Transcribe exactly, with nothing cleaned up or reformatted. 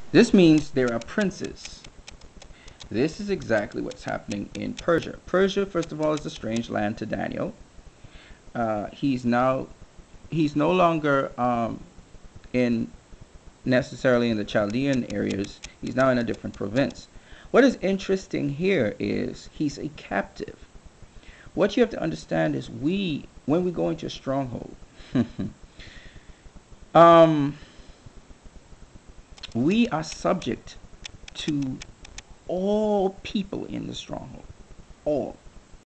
This means there are princes. This is exactly what's happening in Persia. Persia, first of all, is a strange land to Daniel. Uh, he's now he's no longer um, in necessarily in the Chaldean areas. He's now in a different province. What is interesting here is he's a captive. What you have to understand is we, when we go into a stronghold, um, we are subject to all people in the stronghold. All.